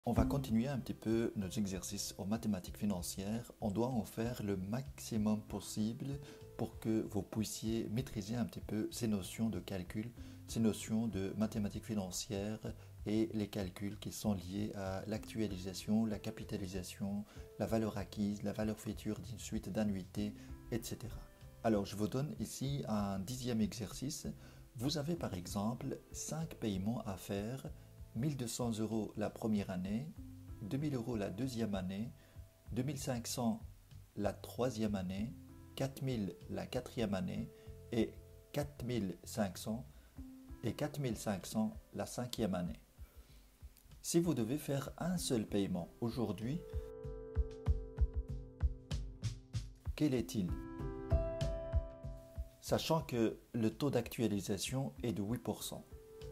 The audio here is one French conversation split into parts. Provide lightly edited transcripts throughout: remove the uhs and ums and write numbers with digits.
On va continuer un petit peu nos exercices en mathématiques financières. On doit en faire le maximum possible pour que vous puissiez maîtriser un petit peu ces notions de calcul, ces notions de mathématiques financières et les calculs qui sont liés à l'actualisation, la capitalisation, la valeur acquise, la valeur future d'une suite d'annuités, etc. Alors, je vous donne ici un 10e exercice. Vous avez par exemple 5 paiements à faire. 1200 € la première année, 2000 € la deuxième année, 2500 la troisième année, 4000 la quatrième année et 4500 la cinquième année. Si vous devez faire un seul paiement aujourd'hui, quel est-il? Sachant que le taux d'actualisation est de 8%.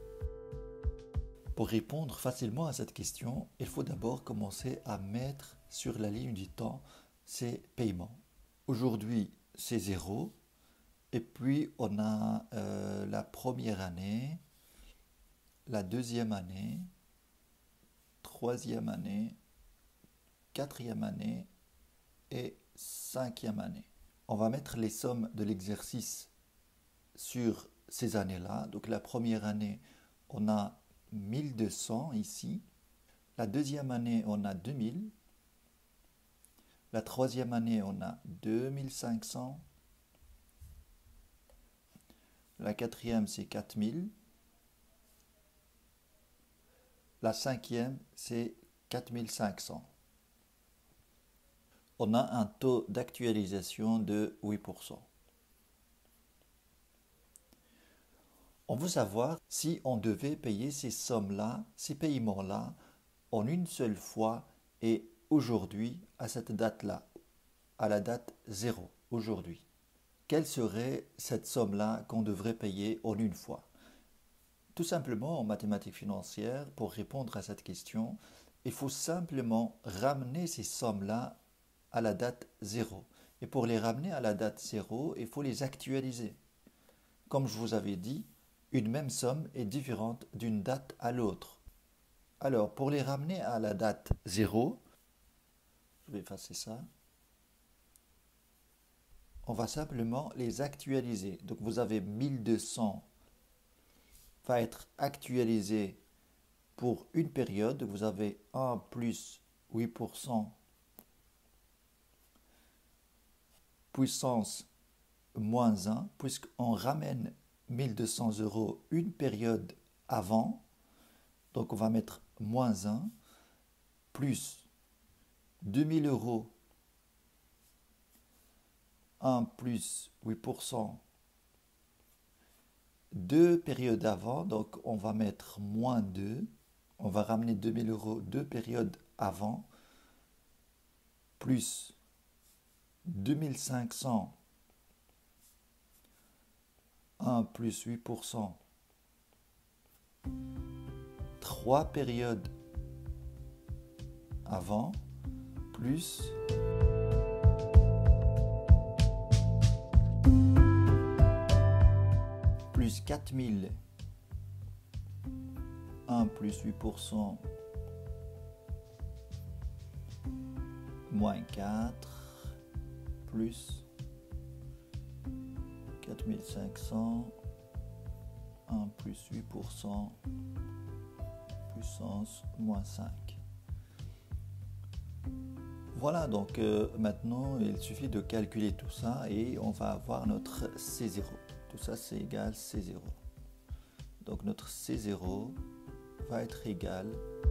Pour répondre facilement à cette question, il faut d'abord commencer à mettre sur la ligne du temps ces paiements. Aujourd'hui, c'est 0. Et puis, on a la première année, la deuxième année, troisième année, quatrième année et cinquième année. On va mettre les sommes de l'exercice sur ces années-là. Donc, la première année, on a 1200 ici. La deuxième année, on a 2000. La troisième année, on a 2500. La quatrième, c'est 4000. La cinquième, c'est 4500. On a un taux d'actualisation de 8%. On veut savoir si on devait payer ces sommes-là, ces paiements-là, en une seule fois et aujourd'hui, à cette date-là, à la date 0, aujourd'hui. Quelle serait cette somme-là qu'on devrait payer en une fois? Tout simplement, en mathématiques financières, pour répondre à cette question, il faut simplement ramener ces sommes-là à la date 0. Et pour les ramener à la date 0, il faut les actualiser. Comme je vous avais dit, une même somme est différente d'une date à l'autre. Alors, pour les ramener à la date 0, je vais effacer ça, on va simplement les actualiser. Donc, vous avez 1200 va être actualisé pour une période. Vous avez 1 plus 8% puissance moins 1, puisqu'on ramène 1200 € une période avant, donc on va mettre moins 1, plus 2000 € 1 plus 8%, deux périodes avant, donc on va mettre moins 2, on va ramener 2000 € deux périodes avant, plus 2500 1 plus 8%, 3 périodes avant, plus 4000, 1 plus 8%, moins 4, plus 4500, 1 plus 8%, puissance moins 5. Voilà, donc maintenant il suffit de calculer tout ça et on va avoir notre C0. Tout ça c'est égal C0. Donc notre C0 va être égal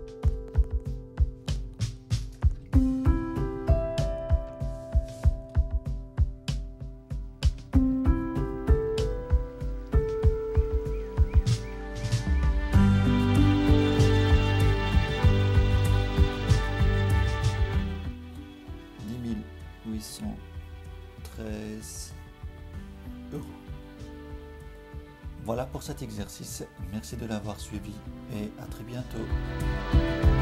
€. Voilà pour cet exercice. Merci de l'avoir suivi et à très bientôt.